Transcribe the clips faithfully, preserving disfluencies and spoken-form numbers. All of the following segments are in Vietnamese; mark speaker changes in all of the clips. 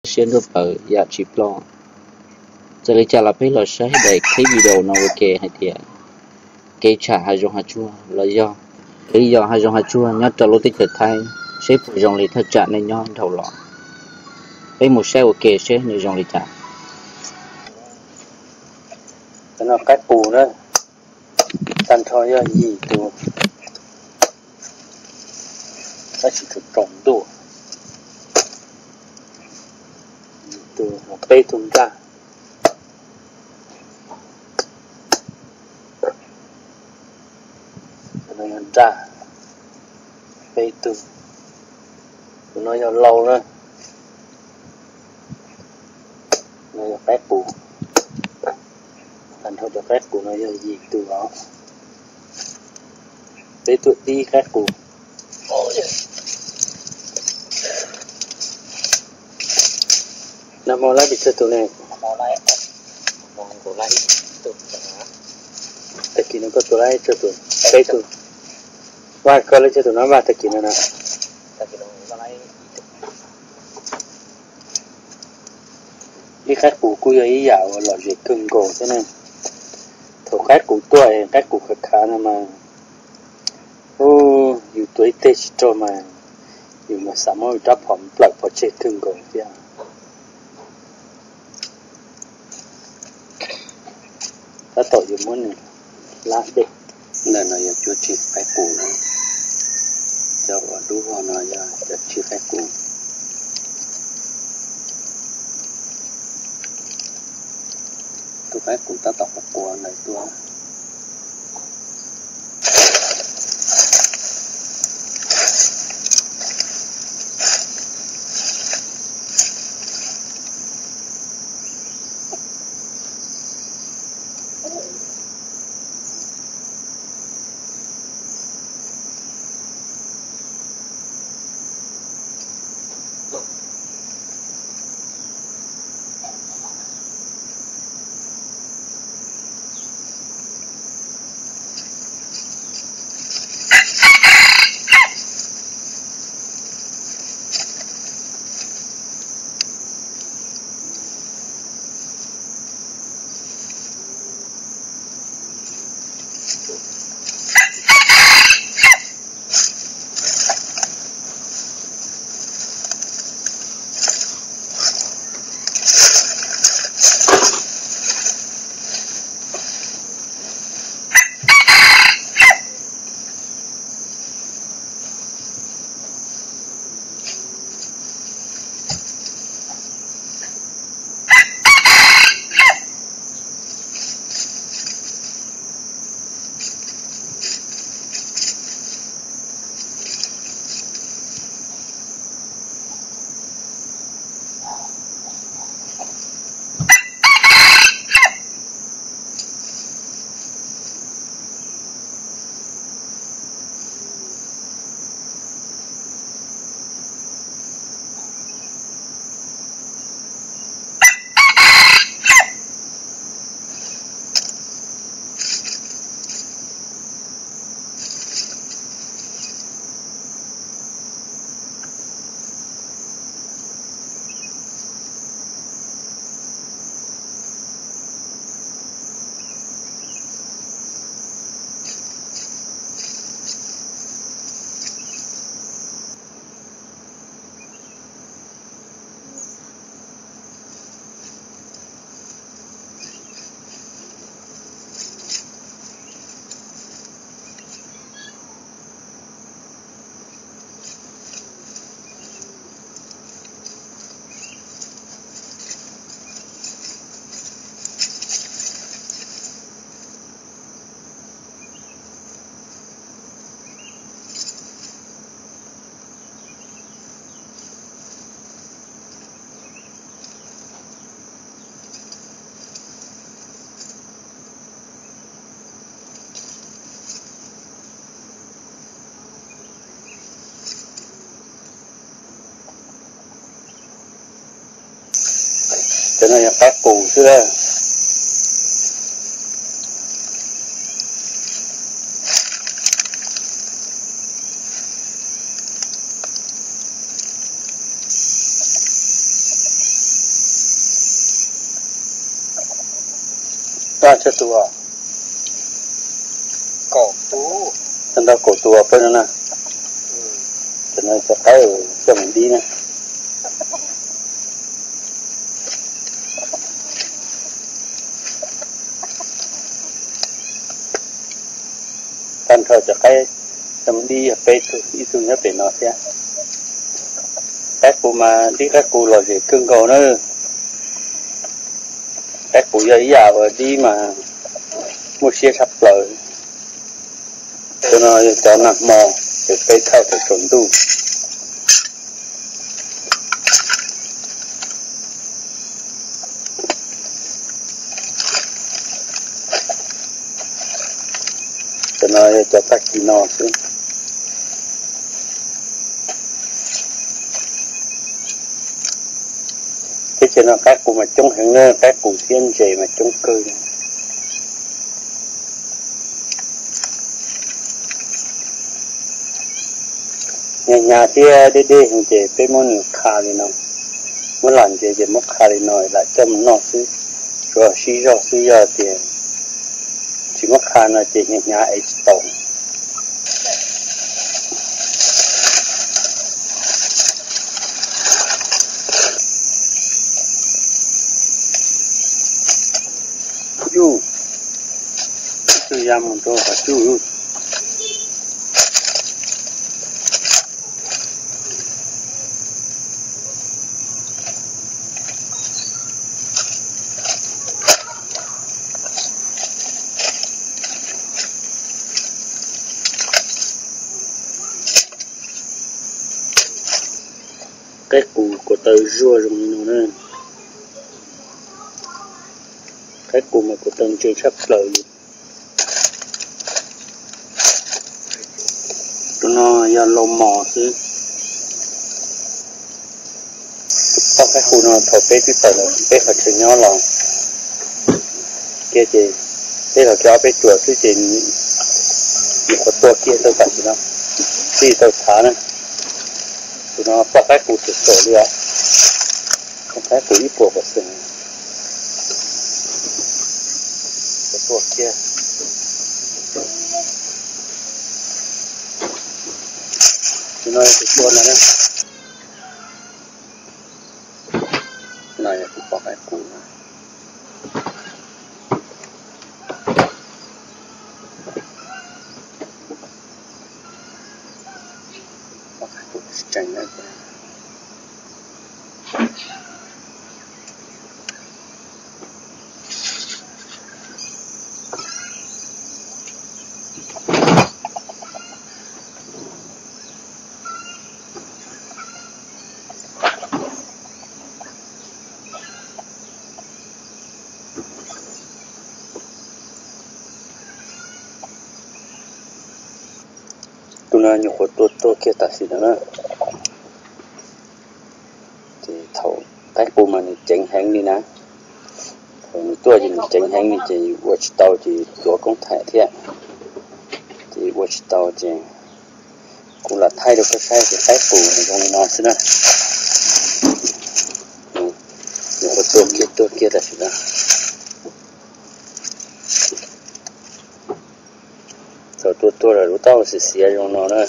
Speaker 1: xuyên được ở dạ chỉ lo giờ lấy trả là phải là sẽ để cái video nó ok hay thì cái trả hai dòng hai chua là do lý do hai dòng hai chua nhớ cho lối tích thực thay sẽ phụ dòng lý thật trả nên nhau đầu lọ với một xe ok sẽ nên dòng lý trả
Speaker 2: nó cách bù đó tan thôi là gì tụ nó chỉ thực trọng tụ tụ một bê thùng ra nó nhận ra bê tụ nó nhận lâu nữa nó nhận phép bù thành thôi cho phép bù nó nhận gì tụ đó bê tụ đi phép bù nó mò lại bị chơi tụ này mò lại mò cổ lại tụ tại vì nó có tụ lại chơi tụ bê tụ và có lấy chơi tụ nó và tại vì nó nè tại vì nó lại đi khách cụ cùi ấy dạo là việc cưng cổ cho nên thổ khách cụ tuổi khách cụ khá khá mà ô nhiều tuổi tết cho mà nhiều mà sắm mới đắp phẩm lại vào chết cưng cổ kia ta tội dùng món này lá đi nên là chúa chỉ khách cụ này cho đủ hoa nó ra để chỉ khách cụ tôi phải cũng ta tập một của này tôi cho nên là các cụ xưa ta cho tua
Speaker 3: cổ tú
Speaker 2: chân đó cổ tua phải nữa nè cho nên cho cái cho mình đi nè tan thở cho cái cho mình đi về từ đi từ nhớ về nó thế cái cụ mà đi cái cụ là gì cưng cầu nữa cái cụ giấy già và đi mà mua xe sắp lợi cho nó cho nặng mò để cây thao để trốn tu cho nó cho tắc kỳ nó chứ thế cho nó các cụ mà chống hàng ngơ các cụ thiên dày mà chống cơ nhà nhà thì đi đi hình chế phải muốn nhiều khá đi nào muốn làm gì thì muốn khá đi nói lại cho mình nó chứ rồi xí rồi xí rồi thì chỉ muốn khá là chỉ nhà nhà ấy tổng chú chú yam một đôi cả chú cái củ của tờ rùa rồng nó nè cái củ mà của tờ chơi sắp lợi tụi nó do lông mò chứ có cái củ nó thổi bếp cái tờ là bếp phải chơi nhỏ lòng kia thì thế là cho bếp chuột chứ thì một cái tua kia tôi phải nó đi tàu thả này tụi nó có cái củ sửa sổ đi á không cái củ ít bộ của sừng cái tua kia tụi nó cái tua này đấy này là có cái củ này có cái củ chanh này tụi nó nhiều khối tốt tốt kia ta xí nữa thì thầu cái cụ mà chỉnh hàng đi nè còn tôi thì chỉnh hàng đi thì watch tàu thì tôi cũng thay thế thì watch tàu thì cũng là thay được cái sai thì cái cụ này trong nó xí nữa nhiều khối tốt kia tốt kia ta xí nữa rồi tôi tôi là lúc tao sẽ xé trong nó nữa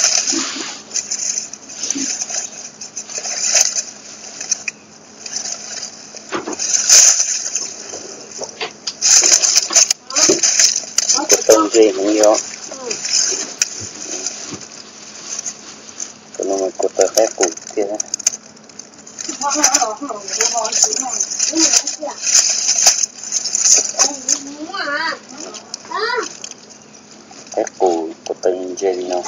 Speaker 2: cái tông gì không nhiều cái nó mà cột tới cái củ kia đấy cái củ của từng dây nó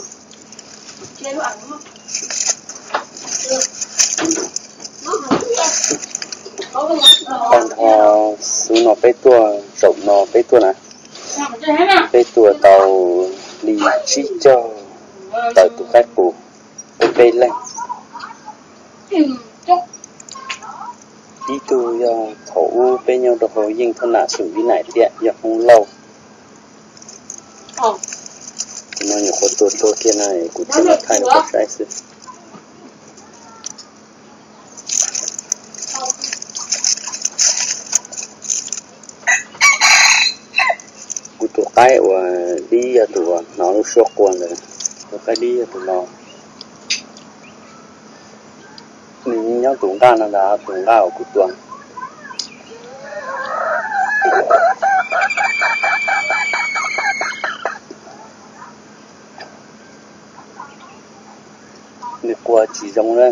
Speaker 2: con thò xuống nó bê tua rộng nó bê tua nè bê tua tàu lì chi cho tàu tụ cái củ bê bê lên đi tu do thổ bê nhau đồ hồ nhưng thân nạ xử lý này tiện do không lâu nó nhiều con tốt tốt kia này cũng cho nó thay một cái sự cái và đi tụi nó nó sốt quan rồi cái đi tụi nó mình nhớ tụi ta là đã tụi ta ở cụ tuần đi qua chỉ trong đó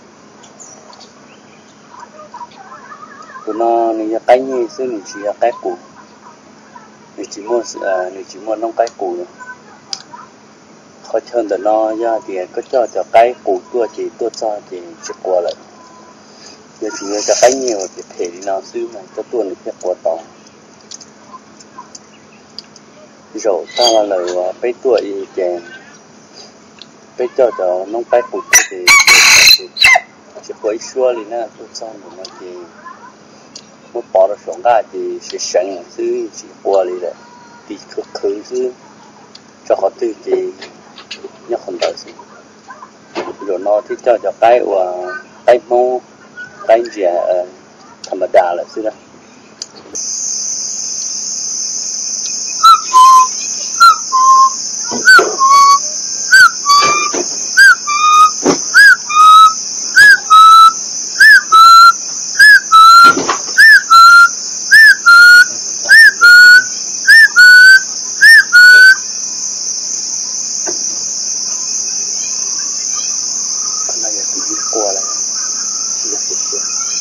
Speaker 2: tụi nó mình cái như xưa mình chỉ cái cụ mình chỉ mua mình chỉ mua nông cái cụ rồi khó hơn tụi nó ra thì có cho cho cái cụ tua chỉ tua cho thì chỉ qua lại giờ chỉ nhớ cho cái nhiều thì thể đi nào xíu này cho tua được cái quả to rồi ta là lời phải tua gì chèn phải cho cho nông cái cụ thì chỉ quấy xua thì nó tôi xong rồi nó thì nó bỏ ra xuống ra thì sẽ sẵn xíu chỉ qua đi rồi thì khử khử xíu cho họ tự thì nhớ không đợi gì rồi nó thì cho cho cái và cái mô cái gì thầm đà là xíu đó qua lại là được chưa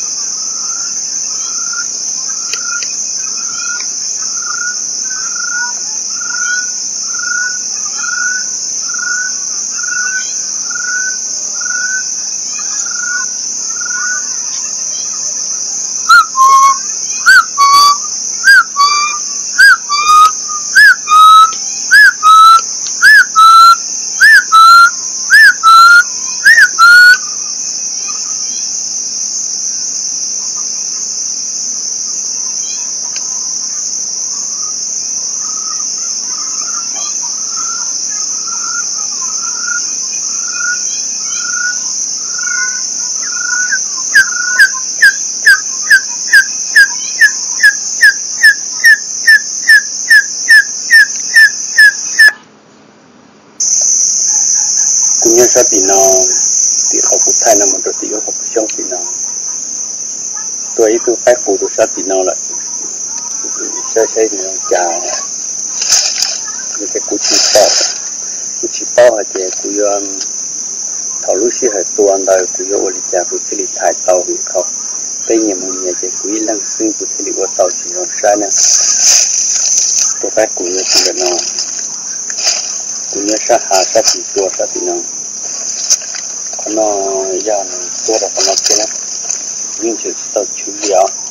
Speaker 2: cũng như sao thì nó thì họ phụ thay nó mà rồi thì họ phụ xong thì nó tôi ấy tôi phải phụ được sao thì nó lại sẽ sẽ nó chả những cái cú chỉ bao cú chỉ bao hay thì cú um thảo lúc xưa hay tuần đời cú yo oli chả cú chỉ thay tàu thìเขาcái nhà mình nhà thì cú lăng xương cú chỉ qua tàu chỉ nó sai nè tôi phải cú như thế nào cú như sa hà sa thì tua sa thì nó nó giờ này tua được nó kia nè nhưng chỉ tao chú ý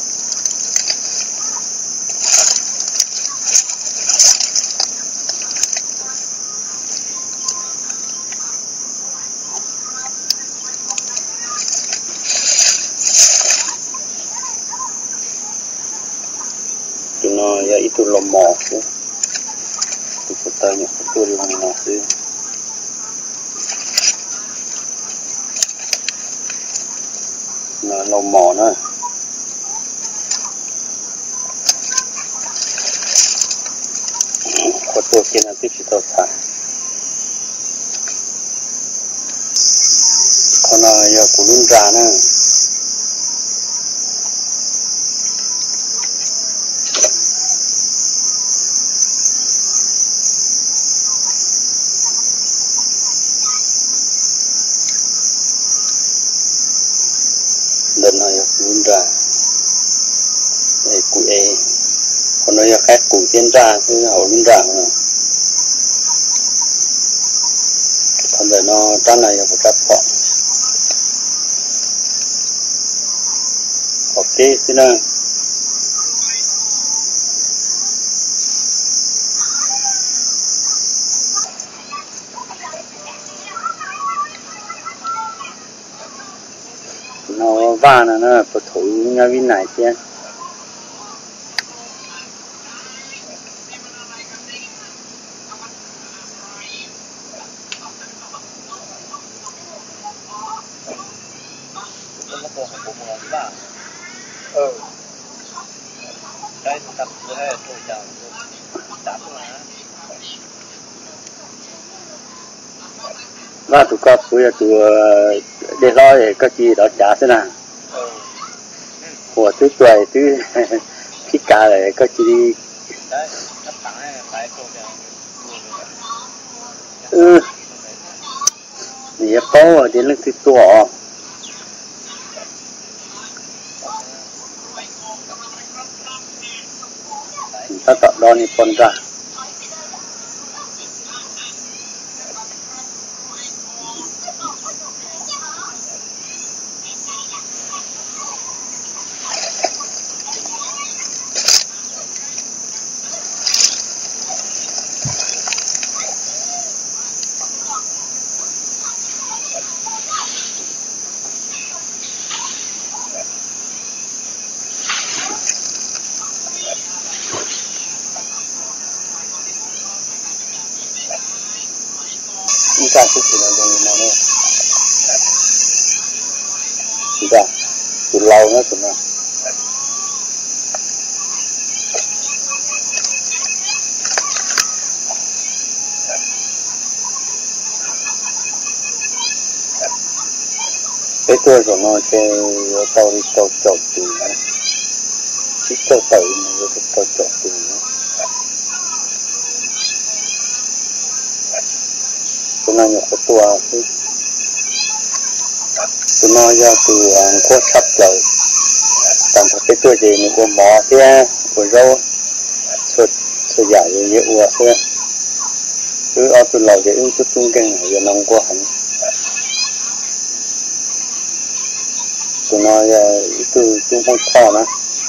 Speaker 2: tụi nó giờ ít tụi lồng mỏ chứ tụi phụ tay nhỉ tụi lồng mỏ chứ là lồng mỏ nữa có tôi kia là tiếp chỉ tao xả còn là giờ cũng luôn ra nữa lần này luôn ra đây cụ e còn nói khác cụ tiên ra cứ hậu luôn ra mà còn giờ nó trái này là một trái phọ ok thế nào nó va nó nó có thổi nhà bên này chứ
Speaker 3: ừ đây tập cái này tôi chào đáp là
Speaker 2: và tụi con bây giờ tụi để lo để có gì đó trả thế nào của thứ tuổi thứ khi cả lại có gì đi ừ thì có đến lúc thứ tuổi ta tạo đo đi con ra ra cái gì này rồi nào nữa, ra từ lâu nữa tụi nó, cái tôi của nó cái tàu đi tàu chọt từ nó, chỉ tàu tàu này nó tàu chọt từ nó. Tụi nó nhập tua thì tụi nó ra từ qua sắp rồi còn cái tua gì mình có mỏ thế của rau sốt sốt giả gì như ua thế cứ ở tụi lầu để ứng chút tung kinh này giờ nông qua hẳn tụi nó ra từ tung không khó nữa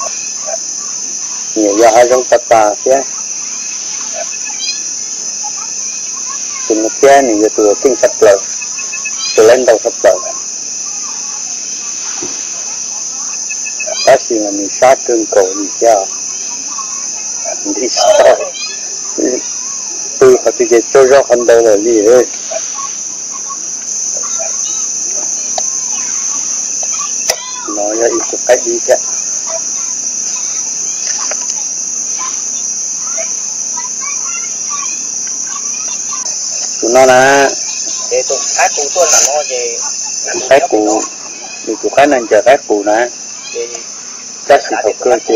Speaker 2: nhiều ra hai giống tạt tà thế tụi nó kia này giờ tụi kinh sắp lợn tụi lên đầu sắp lợn bác sĩ là mình sát cơn cổ đi theo đi sao tôi phải tự nhiên cho ra phần đầu là gì đấy nói ra ít cách đi chứ tụi nó là
Speaker 1: để tụi cái cụ tuần là nó về
Speaker 2: cái cụ thì tụi cái nên chờ cái cụ nè chắc sự thật cơ thì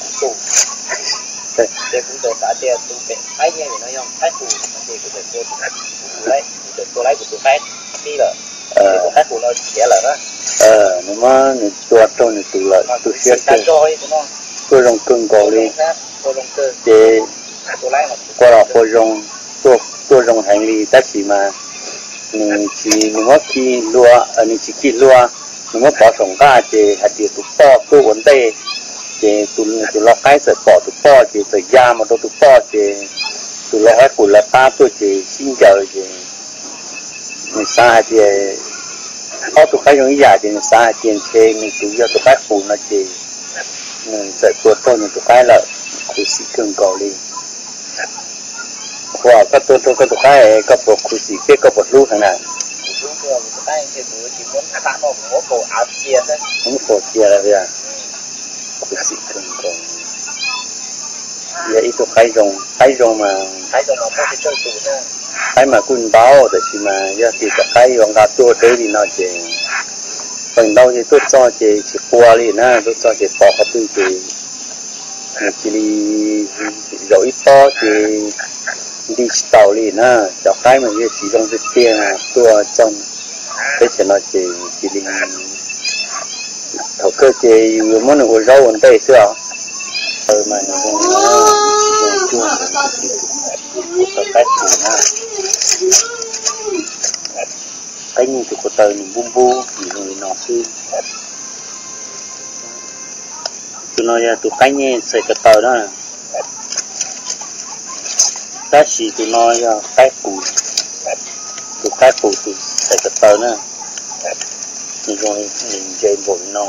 Speaker 1: để cũng được cả tiền tụi cái cái như vậy nó không cái cụ thì cũng được tụi lấy được tụi lấy của tụi cái đi rồi tụi cái cụ nó dễ lợi đó
Speaker 2: ờ nó mà tụi trâu này tụi lợi tụi xếp tôi rong cưng cổ đi để qua đó qua rong tôi tôi rong hành lý ta chỉ mà mình chỉ mình mất khi lúa mình chỉ khi lúa mình mất bỏ sòng cá thì hạt tiền tụi po tôi vấn đề thì tụi tụi lo cái rồi bỏ tụi po thì tụi da mà tôi tụi po thì tụi lo hết của là ta tôi chỉ xin chờ thì mình xa thì có tụi cái giống giả thì mình xa tiền xe mình tụi giờ tụi cái phụ nó thì mình dạy tuột thôi mình tụi cái là khu sĩ cường cầu đi qua các tôi tôi các tụi cái các bộ khu sĩ cái các bộ lưu thằng nào không phổ chia là bây giờ khu sĩ cường cầu giờ ít tụi cái rồng cái rồng mà cái mà quân báo thì chỉ mà giờ thì cái ông ta tua tới thì nó chỉ phần đâu thì tôi cho chị chỉ qua đi nè tôi cho chị bỏ cái tư chị chỉ đi rồi ít to thì đi tàu đi nè cho cái mà như chỉ trong cái tiền tua trong cái chuyện nó chỉ chỉ đi thầu cơ chị muốn được rau còn tây xưa rồi mà nó cũng chua cái chủ na cái như tụi tờ mình bung bu người nọ sư tụi nó ra tụi cái nhé xây cái tờ đó cái gì tụi nó ra cái củ tụi cái củ tụi xây cái tờ đó rồi mình chơi bột non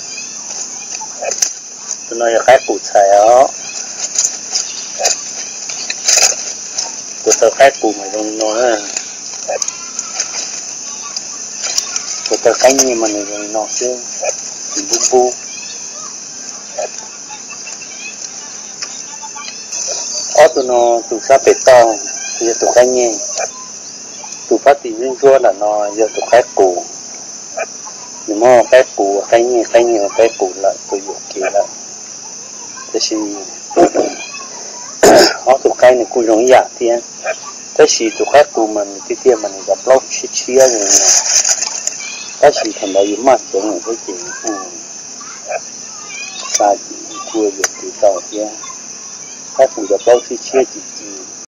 Speaker 2: tụi nó ra cái củ xài đó tụi tờ cái củ mà trong nó đó tụi tờ cái như mà này rồi nó chứ bung bu ở tụi nó tụi sao bể to thì tụi cái nhé tụ phát thì những chua là nó giờ tụ cái củ nhưng mà cái củ cái nhiều cái nhiều cái củ lại tụ dụng kia lại thế thì họ tụ cái này cũng giống dạng thì thế thì tụ cái củ mình cái kia mình gặp lâu chia chia rồi nè thế thì thành ra những mặt giống này cái gì và cua được từ đầu kia các củ gặp lâu chia chia chỉ